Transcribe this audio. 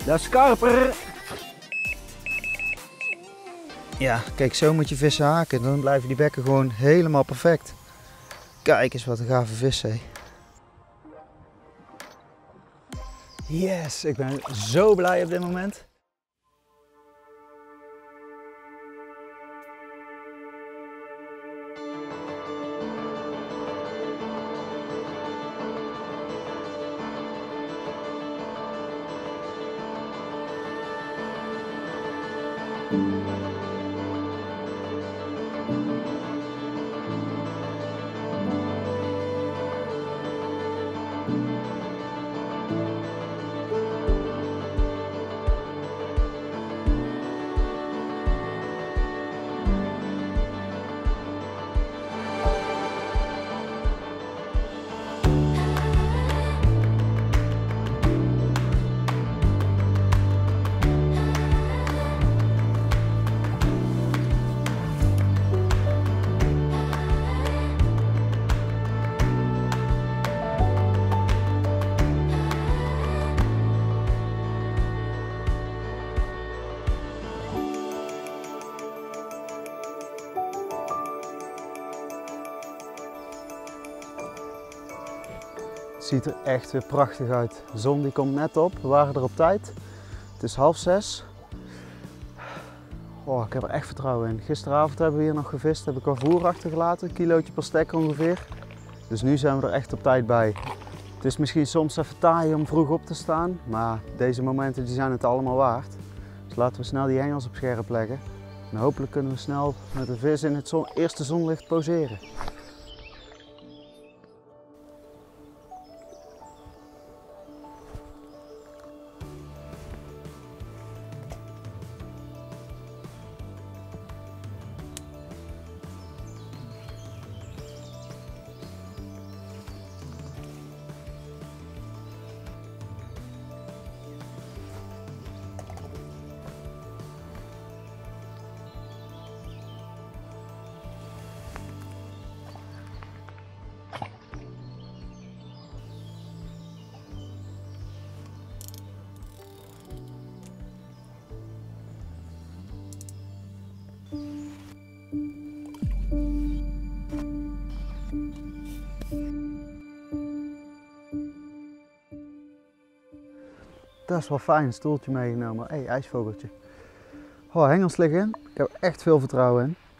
Dat is karper. Ja, kijk, zo moet je vissen haken. Dan blijven die bekken gewoon helemaal perfect. Kijk eens wat een gave vis, hé. Yes, ik ben zo blij op dit moment. Het ziet er echt weer prachtig uit. De zon die komt net op, we waren er op tijd. Het is 5:30. Oh, ik heb er echt vertrouwen in. Gisteravond hebben we hier nog gevist, heb ik al voer achtergelaten, een kilootje per stek ongeveer. Dus nu zijn we er echt op tijd bij. Het is misschien soms even taai om vroeg op te staan, maar deze momenten die zijn het allemaal waard. Dus laten we snel die hengels op scherp leggen. En hopelijk kunnen we snel met de vis in het eerste zonlicht poseren. Dat is wel fijn, een stoeltje meegenomen. Hé, ijsvogeltje. Oh, hengels liggen in. Ik heb er echt veel vertrouwen in.